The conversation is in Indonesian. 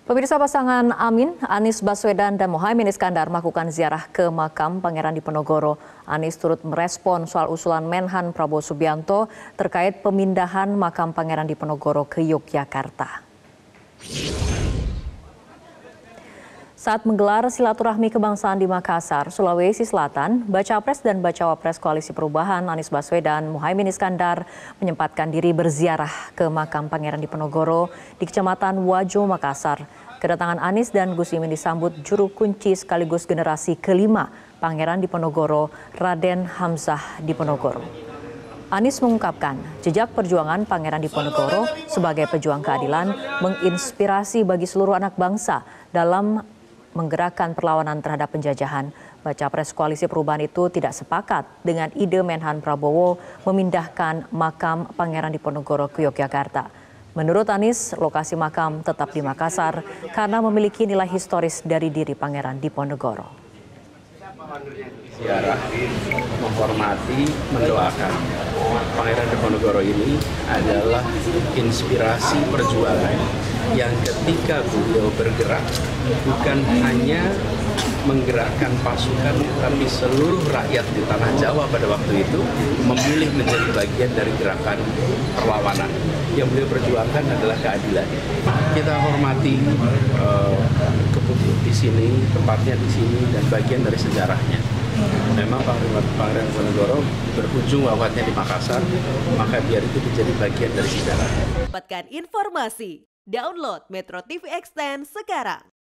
Pemirsa, pasangan Amin, Anies Baswedan dan Muhaimin Iskandar melakukan ziarah ke makam Pangeran Diponegoro. Anies turut merespon soal usulan Menhan Prabowo Subianto terkait pemindahan makam Pangeran Diponegoro ke Yogyakarta. Saat menggelar silaturahmi kebangsaan di Makassar, Sulawesi Selatan, Baca Pres dan Bacawa Pres Koalisi Perubahan Anies Baswedan, Muhaimin Iskandar menyempatkan diri berziarah ke makam Pangeran Diponegoro di Kecamatan Wajo, Makassar. Kedatangan Anies dan Gus Imin disambut juru kunci sekaligus generasi kelima Pangeran Diponegoro, Raden Hamzah Diponegoro. Anies mengungkapkan jejak perjuangan Pangeran Diponegoro sebagai pejuang keadilan menginspirasi bagi seluruh anak bangsa dalam menggerakkan perlawanan terhadap penjajahan. Baca Pres Koalisi Perubahan itu tidak sepakat dengan ide Menhan Prabowo memindahkan makam Pangeran Diponegoro ke Yogyakarta. Menurut Anies, lokasi makam tetap di Makassar karena memiliki nilai historis dari diri Pangeran Diponegoro. Ziarah, menghormati, mendoakan. Pangeran Diponegoro ini adalah inspirasi perjuangan yang ketika beliau bergerak bukan hanya menggerakkan pasukan, tapi seluruh rakyat di tanah Jawa pada waktu itu memilih menjadi bagian dari gerakan perlawanan. Yang beliau perjuangkan adalah keadilan. Kita hormati di sini, tempatnya di sini, dan bagian dari sejarahnya. Memang Pangeran Diponegoro berujung wafatnya di Makassar, maka biar itu menjadi bagian dari sejarah. Dapatkan informasi, download Metro TV Extend sekarang.